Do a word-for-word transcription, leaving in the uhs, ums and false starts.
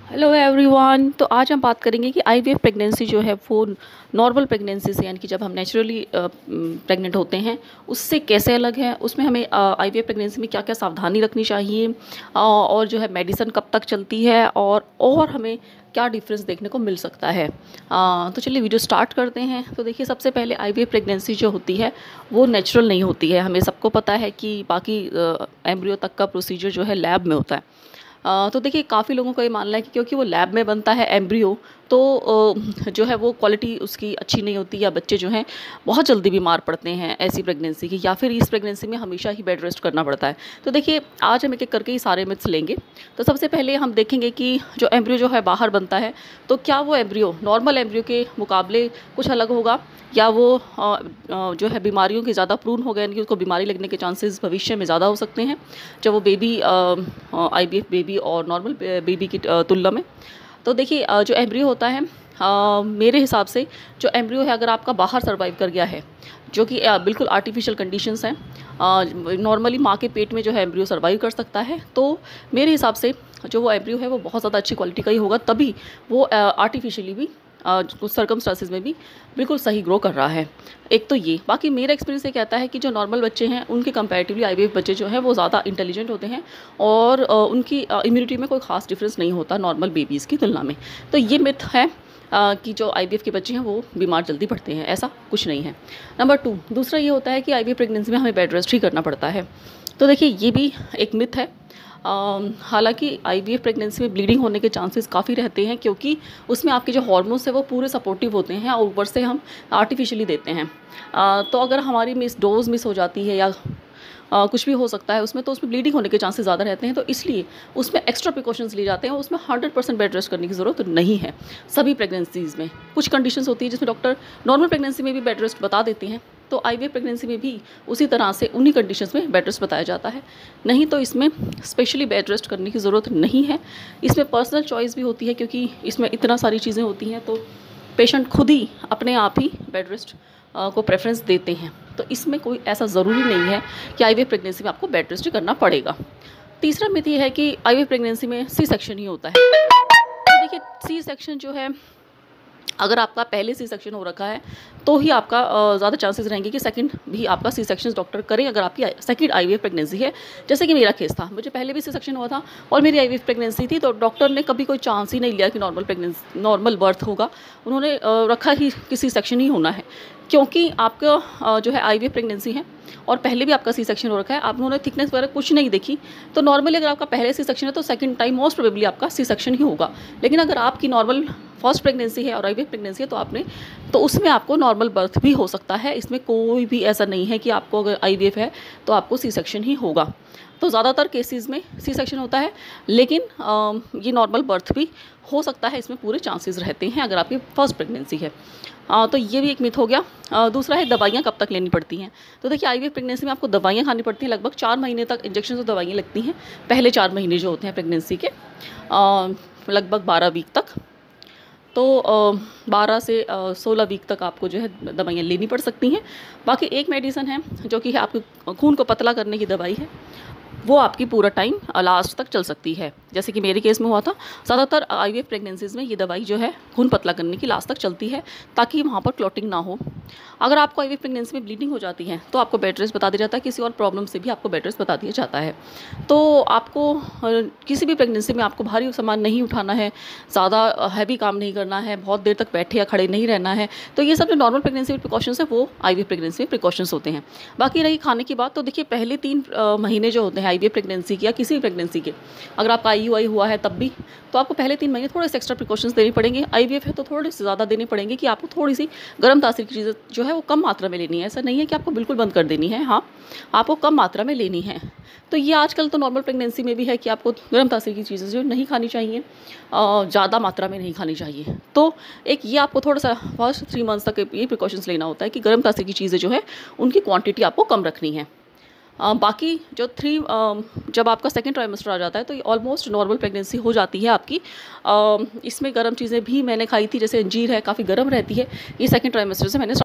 Hello everyone. तो आज हम बात करेंगे कि आईवीएफ प्रेगनेंसी जो है वो नॉर्मल प्रेगनेंसी से, यानी कि जब हम नेचुरली प्रेग्नेंट होते हैं उससे कैसे अलग है, उसमें हमें आईवीएफ प्रेगनेंसी में क्या क्या सावधानी रखनी चाहिए, अ, और जो है मेडिसिन कब तक चलती है, और और हमें क्या डिफरेंस देखने को मिल सकता है। अ, तो चलिए वीडियो स्टार्ट करते हैं। तो देखिए, सबसे पहले आईवीएफ प्रेगनेंसी जो होती है वो नेचुरल नहीं होती है। हमें सबको पता है कि बाकी एम्ब्रियो तक का प्रोसीजर जो है लैब में होता है। अ, तो देखिए, काफ़ी लोगों का ये मानना है कि क्योंकि वो लैब में बनता है एम्ब्रियो, तो अ, जो है वो क्वालिटी उसकी अच्छी नहीं होती, या बच्चे जो हैं बहुत जल्दी बीमार पड़ते हैं ऐसी प्रेगनेंसी की, या फिर इस प्रेगनेंसी में हमेशा ही बेड रेस्ट करना पड़ता है। तो देखिए, आज हम एक एक करके ही सारे मिथ्स लेंगे। तो सबसे पहले हम देखेंगे कि जो एम्ब्रियो जो है बाहर बनता है, तो क्या वो एम्ब्रियो नॉर्मल एम्ब्रियो के मुकाबले कुछ अलग होगा, या वो अ, अ, जो है बीमारियों के ज़्यादा प्रून हो गए, यानी कि उसको बीमारी लगने के चांसेस भविष्य में ज़्यादा हो सकते हैं जब वो बेबी आईवीएफ बेबी और नॉर्मल बेबी की अ, तुलना में। तो देखिए, अ, जो एम्ब्रियो होता है, अ, मेरे हिसाब से जो एम्ब्रियो है अगर आपका बाहर सर्वाइव कर गया है, जो कि अ, बिल्कुल आर्टिफिशियल कंडीशंस हैं, नॉर्मली माँ के पेट में जो है एम्ब्रियो सर्वाइव कर सकता है, तो मेरे हिसाब से जो वो एम्ब्रियो है वो बहुत ज़्यादा अच्छी क्वालिटी का ही होगा, तभी वो आर्टिफिशियली भी अ, कुछ सर्कमस्टांसेस में भी बिल्कुल सही ग्रो कर रहा है। एक तो ये, बाकी मेरा एक्सपीरियंस ये कहता है कि जो नॉर्मल बच्चे हैं उनके कंपैरेटिवली आईवीएफ बच्चे जो हैं वो ज़्यादा इंटेलिजेंट होते हैं, और अ, उनकी इम्यूनिटी में कोई ख़ास डिफरेंस नहीं होता नॉर्मल बेबीज़ की तुलना में। तो ये मिथ है अ, कि जो आईवीएफ के बच्चे हैं वो बीमार जल्दी पड़ते हैं, ऐसा कुछ नहीं है। नंबर टू, दूसरा ये होता है कि आईवीएफ प्रेगनेंसी में हमें बेड रेस्ट ही करना पड़ता है। तो देखिए, ये भी एक मिथ है। अम, हालांकि आईवीएफ प्रेगनेंसी में ब्लीडिंग होने के चांसेस काफ़ी रहते हैं, क्योंकि उसमें आपके जो हार्मोन्स हैं वो पूरे सपोर्टिव होते हैं, और ऊपर से हम आर्टिफिशियली देते हैं। अ, तो अगर हमारी मिस डोज मिस हो जाती है, या अ, कुछ भी हो सकता है उसमें, तो उसमें ब्लीडिंग होने के चांसेस ज़्यादा रहते हैं। तो इसलिए उसमें एक्स्ट्रा प्रिकॉशंस लिए जाते हैं। उसमें हंड्रेड परसेंट बेड रेस्ट करने की ज़रूरत नहीं है सभी प्रेगनेंसीज़ में। कुछ कंडीशंस होती है जिसमें डॉक्टर नॉर्मल प्रेगनेंसी में भी बेड रेस्ट बता देते हैं, तो आईवीएफ प्रेगनेंसी में भी उसी तरह से उन्हीं कंडीशंस में बेड रेस्ट बताया जाता है। नहीं तो इसमें स्पेशली बेड रेस्ट करने की ज़रूरत नहीं है। इसमें पर्सनल चॉइस भी होती है, क्योंकि इसमें इतना सारी चीज़ें होती हैं, तो पेशेंट खुद ही अपने आप ही बेड रेस्ट को प्रेफरेंस देते हैं। तो इसमें कोई ऐसा ज़रूरी नहीं है कि आईवीएफ प्रेगनेंसी में आपको बेड रेस्ट करना पड़ेगा। तीसरा मिथ ये है कि आईवीएफ प्रेगनेंसी में सी सेक्शन ही होता है। तो देखिए, सी सेक्शन जो है, अगर आपका पहले सी सेक्शन हो रखा है तो ही आपका ज़्यादा चांसेस रहेंगे कि सेकंड भी आपका सी सेक्शन डॉक्टर करें, अगर आपकी सेकंड आईवीएफ प्रेगनेंसी है। जैसे कि मेरा केस था, मुझे पहले भी सी सेक्शन हुआ था और मेरी आईवीएफ प्रेगनेंसी थी, तो डॉक्टर ने कभी कोई चांस ही नहीं लिया कि नॉर्मल प्रेगनेंसी नॉर्मल बर्थ होगा। उन्होंने अ, रखा ही कि सी सेक्शन ही होना है, क्योंकि आपका अ, जो है आईवीएफ प्रेगनेंसी है और पहले भी आपका सी सेक्शन हो रखा है, आप उन्होंने थिकनेस वगैरह कुछ नहीं देखी, तो नॉर्मली अगर आपका पहले सी सेक्शन है तो सेकंड टाइम मोस्ट प्रोबेबली आपका सी सेक्शन ही होगा। लेकिन अगर आपकी नॉर्मल फर्स्ट प्रेगनेंसी है और आईवीएफ प्रेगनेंसी है, तो आपने तो उसमें आपको नॉर्मल बर्थ भी हो सकता है। इसमें कोई भी ऐसा नहीं है कि आपको अगर आईवीएफ है तो आपको सी सेक्शन ही होगा। तो ज़्यादातर केसेस में सी सेक्शन होता है, लेकिन अ, ये नॉर्मल बर्थ भी हो सकता है, इसमें पूरे चांसेस रहते हैं अगर आपकी फर्स्ट प्रेगनेंसी है। अ, तो ये भी एक मिथ हो गया। अ, दूसरा है दवाइयाँ कब तक लेनी पड़ती हैं। तो देखिए, आईवीएफ प्रेगनेंसी में आपको दवाइयाँ खानी पड़ती हैं, लगभग चार महीने तक इंजेक्शन और दवाइयाँ लगती हैं। पहले चार महीने जो होते हैं प्रेगनेंसी के, अ, लगभग बारह वीक तक, तो बारह से सोलह वीक तक आपको जो है दवाइयाँ लेनी पड़ सकती हैं। बाकी एक मेडिसिन है जो कि है आपके खून को पतला करने की दवाई है, वो आपकी पूरा टाइम लास्ट तक चल सकती है। जैसे कि मेरे केस में हुआ था, ज़्यादातर आईवीएफ प्रेगनेंसीज़ में ये दवाई जो है खून पतला करने की लास्ट तक चलती है, ताकि वहाँ पर क्लॉटिंग ना हो। अगर आपको आईवीएफ प्रेगनेंसी में ब्लीडिंग हो जाती है तो आपको बेड रेस्ट बता दिया जाता है, किसी और प्रॉब्लम से भी आपको बेड रेस्ट बता दिया जाता है। तो आपको अ, किसी भी प्रेगनेंसी में आपको भारी सामान नहीं उठाना है, ज़्यादा हैवी काम नहीं करना है, बहुत देर तक बैठे या खड़े नहीं रहना है। तो ये सब जो नॉर्मल प्रेगनेंसी में प्रिकॉशंस है वो आईवीएफ प्रेगनेंसी में प्रिकॉशंस होते हैं। बाकी रही खाने की बात, तो देखिए, पहले तीन अ, महीने जो होते हैं आईवीएफ प्रेगनेंसी के या किसी भी प्रेगनेंसी के, अगर आपका आईयूआई हुआ है तब भी, तो आपको पहले तीन महीने थोड़े से एक्स्ट्रा प्रिकॉशंस देने पड़ेंगे। आईवीएफ है तो थोड़े से ज़्यादा देने पड़ेंगे, कि आपको थोड़ी सी गर्म तासीर की चीज़ें जो है वो कम मात्रा में लेनी है। ऐसा नहीं है कि आपको बिल्कुल बंद कर देनी है, हाँ, आपको कम मात्रा में लेनी है। तो ये आजकल तो नॉर्मल प्रेगनेंसी में भी है कि आपको गर्म तासीर की चीज़ें जो नहीं खानी चाहिए, ज़्यादा मात्रा में नहीं खानी चाहिए। तो एक ये आपको थोड़ा सा फर्स्ट थ्री मंथ्स तक ये प्रिकॉशंस लेना होता है कि गर्म तासीर की चीज़ें जो है उनकी क्वांटिटी आपको कम रखनी है। अ, बाकी जो थ्री अ, जब आपका सेकंड ट्राइमेस्टर आ जाता है तो ये ऑलमोस्ट नॉर्मल प्रेगनेंसी हो जाती है आपकी। अ, इसमें गर्म चीज़ें भी मैंने खाई थी, जैसे अंजीर है, काफ़ी गर्म रहती है, ये सेकंड ट्राइमेस्टर से मैंने